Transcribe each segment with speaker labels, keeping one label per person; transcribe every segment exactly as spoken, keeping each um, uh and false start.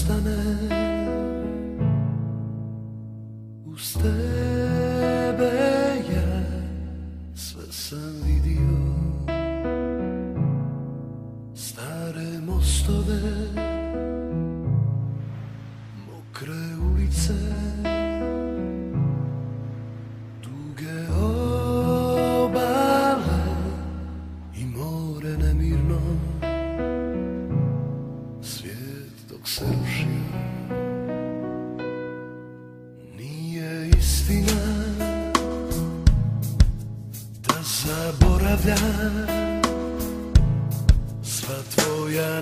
Speaker 1: ostane. Uz tebe ja sve sam vidio, stare mostove, mokre ulice, duge obale i more nemirno. Svijet dok se ruši, nije istina da zaboravljam sva tvoja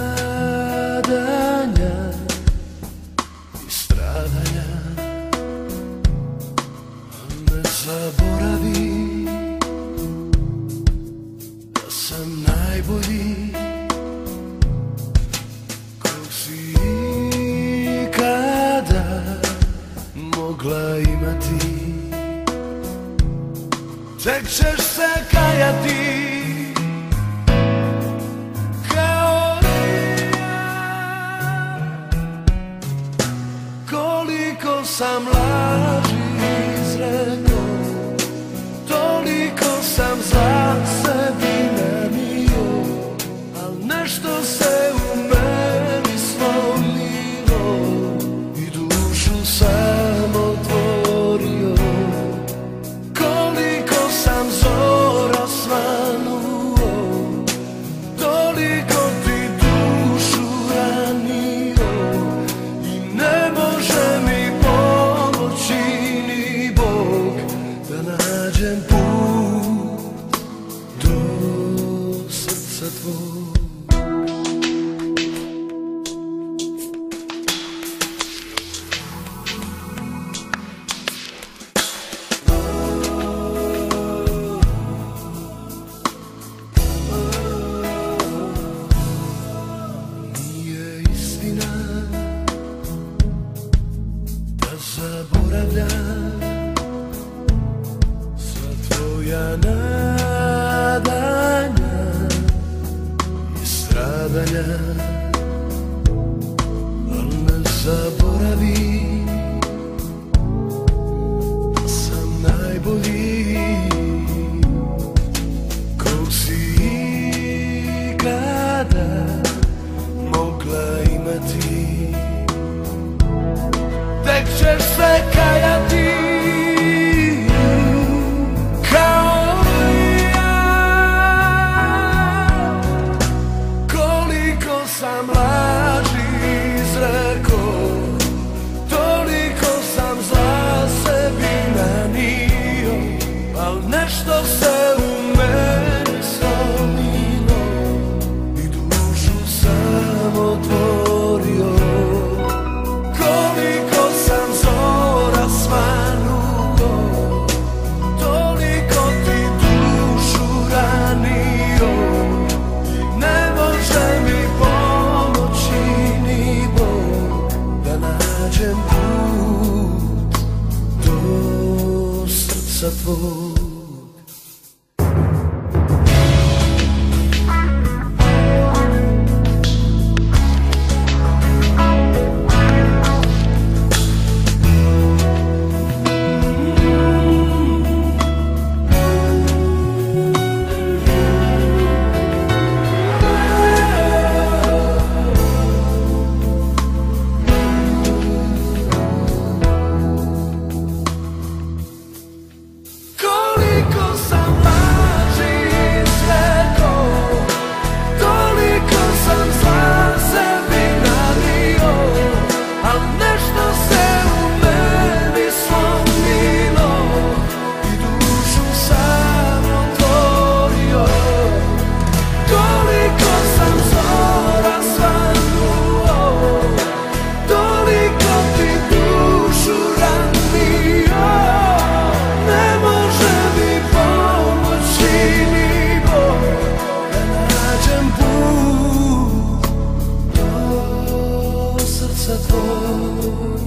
Speaker 1: nadanja i stradanja. Ne zaboravi da sam najbolji kog si ikada mogla imati. Tek ćeš se kajati kao i ja, koliko sam laži izrekao, toliko sam za sebi nanio, al nešto se u meni slomilo i dušu sam otvorio. Koliko sam zora svanuo, toliko ti dušu ranio i ne može mi pomoći ni Bog da nađem put do srca tvog. Zaboravljam sva tvoja nadanja i stradanja, al ne zaboravi da sam najbolji kog si ikada mogla imati. Tek ćeš se kajati kao i ja, koliko sam laži izrekao, toliko sam za sebi nanio, al nešto se u meni slomilo i dušu sam otvorio. Koliko sam zora svanuo, toliko ti dušu ranio i ne može mi pomoći ni Bog da nađem put do srca tvog. Tvoj